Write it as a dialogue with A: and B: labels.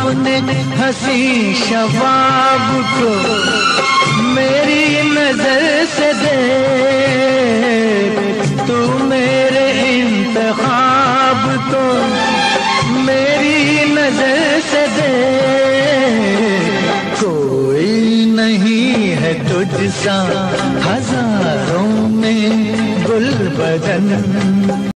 A: अपने हंसी शबाब को मेरी नजर से देख, तू मेरे इंतखाब को मेरी नजर से देख। कोई नहीं है तुझसा हजारों में गुलबदन।